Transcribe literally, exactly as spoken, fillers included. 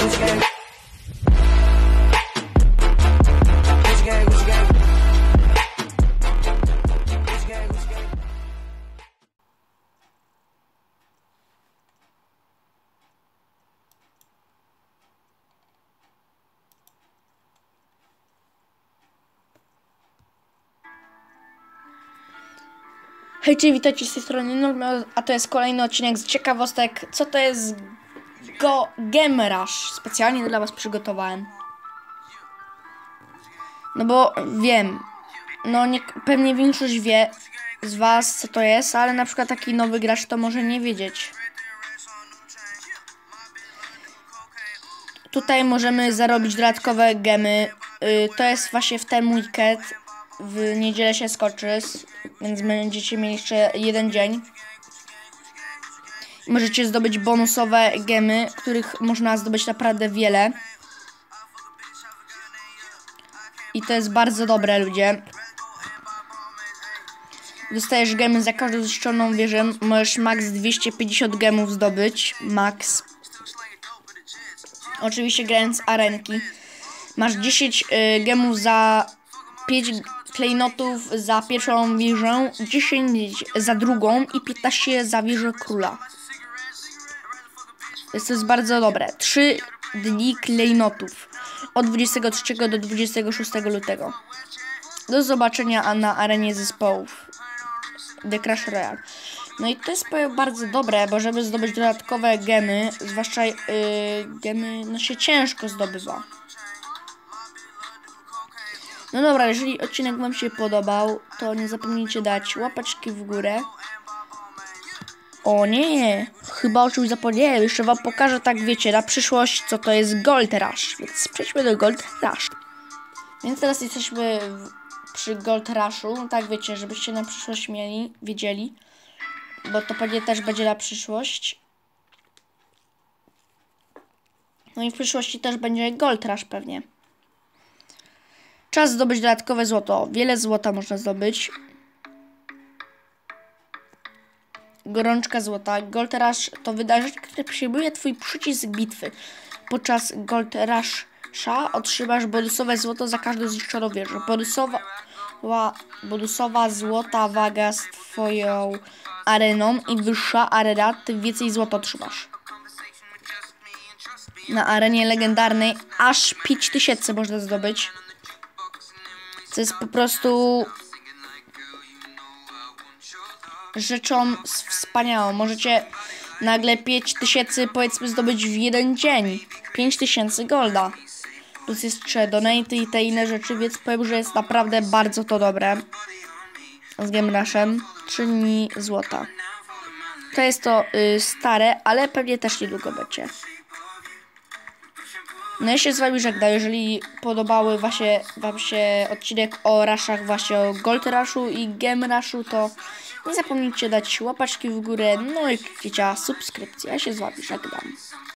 Hejcie, witajcie z tej strony Normal, a to jest kolejny odcinek z ciekawostek. Co to jest Go Game Rush? Specjalnie dla was przygotowałem. No bo wiem, no nie, pewnie większość wie z was co to jest, ale na przykład taki nowy gracz to może nie wiedzieć. Tutaj możemy zarobić dodatkowe gemy. Yy, to jest właśnie w ten weekend. W niedzielę się skoczy, więc będziecie mieli jeszcze jeden dzień. Możecie zdobyć bonusowe gemy, których można zdobyć naprawdę wiele. I to jest bardzo dobre, ludzie. Dostajesz gemy za każdą zniszczoną wieżę. Możesz max dwieście pięćdziesiąt gemów zdobyć. Max. Oczywiście grając arenki. Masz dziesięć y, gemów za pięć klejnotów za pierwszą wieżę, dziesięć za drugą i piętnaście za wieżę króla. To jest bardzo dobre. trzy dni klejnotów. Od dwudziestego trzeciego do dwudziestego szóstego lutego. Do zobaczenia na arenie zespołów. The Crash Royale. No i to jest bardzo dobre, bo żeby zdobyć dodatkowe gemy, zwłaszcza yy, gemy, no się ciężko zdobywa. No dobra, jeżeli odcinek wam się podobał, to nie zapomnijcie dać łapaczki w górę. O nie, chyba o czymś zapomniałem. Jeszcze wam pokażę, tak wiecie, na przyszłość, co to jest Gold Rush. Więc przejdźmy do Gold Rush. Więc teraz jesteśmy przy Gold Rushu. No tak wiecie, żebyście na przyszłość mieli, wiedzieli. Bo to pewnie też będzie na przyszłość. No i w przyszłości też będzie Gold Rush pewnie. Czas zdobyć dodatkowe złoto. Wiele złota można zdobyć. Gorączka złota. Gold Rush to wydarzenie, które przyjmuje twój przycisk bitwy. Podczas Gold Rusha otrzymasz bonusowe złoto za każdą zniszczoną wieżę. Bonusowa, bonusowa złota waga z twoją areną. Im wyższa arena, tym więcej złota otrzymasz. Na arenie legendarnej aż pięć tysięcy można zdobyć. Co jest po prostu rzeczą wspaniałą. Możecie nagle pięć tysięcy powiedzmy zdobyć w jeden dzień. pięć tysięcy golda. Plus jeszcze donaty i te inne rzeczy, więc powiem, że jest naprawdę bardzo to dobre. Z Game Rushem. trzy dni złota. To jest to y, stare, ale pewnie też niedługo będzie. No ja się z wami żegnam. Jeżeli podobały właśnie wam się odcinek o rushach, właśnie o Gold Rushu i Game Rushu, to nie zapomnijcie dać łapaczki w górę, no i kliknijcie subskrypcję. Ja się z wami żegnam.